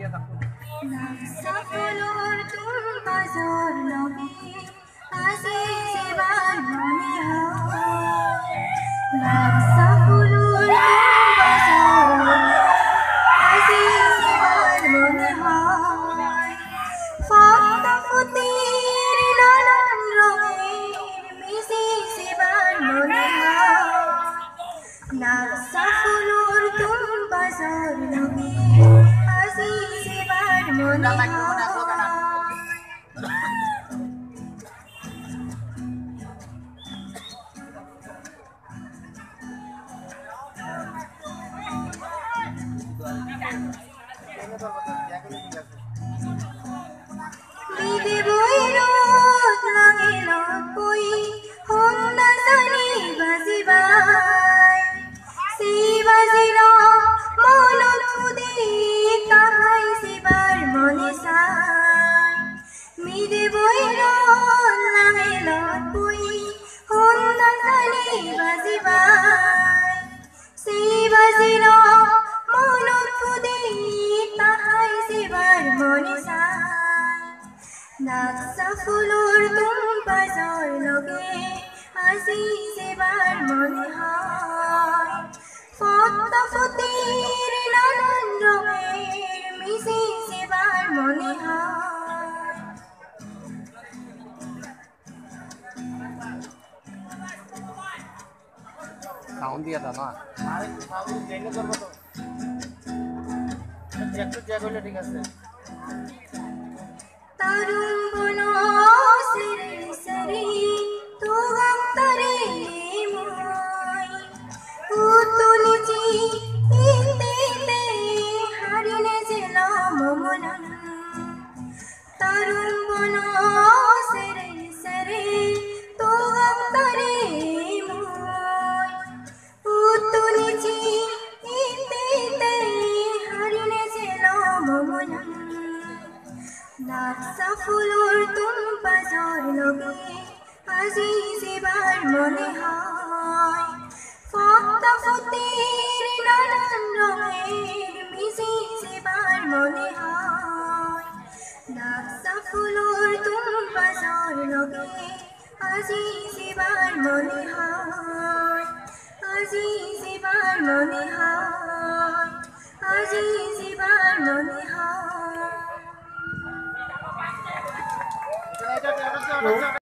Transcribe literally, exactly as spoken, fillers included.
ফুলৰ তুম বাজৰ লগে আজি যিবাৰ মনে হয় নাগছা ফুলৰ তুম বাজৰ লগে আজি যিবাৰ মনে হয় ফক্ত ফুটিৰ নানান ৰঙেৰ মিশি যিবাৰ মনে হয় নাগছা ফুলৰ তুম বাজৰ লগে আজি যিবাৰ মনে হয় Mide boirot langelot boi honda sani bazibai sibaziro monot fudi tahai sibar mone sai Mide boirot langelot boi honda sani bazibai sibaziro monot fudi tahai sibar mone sai নাগছা ফুলৰ তুম বাজৰ লগে আজি যিবাৰ মনে হয় ফক্ত ফুটিৰ নানান ৰঙেৰ মিশি যিবাৰ মনে হয় সাউন্ড দিয়া না আরে সাউন্ড দেলে করব তো একটু জ্যাগ হইলে ঠিক আছে Tarung bono seri seri tugam tare moy utunichi inde inde harine jela momonan Tarung bono seri seri tugam tare moy utunichi inde inde harine jela momonan নাগছা ফুলৰ তুম বাজৰ লগে আজি যিবাৰ মনে হয় ফক্ত ফুটিৰ নানান ৰঙেৰ মিশি যিবাৰ মনে হয় নাগছা ফুলৰ তুম বাজৰ লগে আজি যিবাৰ মনে হয় আজি যিবাৰ মনে হয় আজি যিবাৰ মনে হয়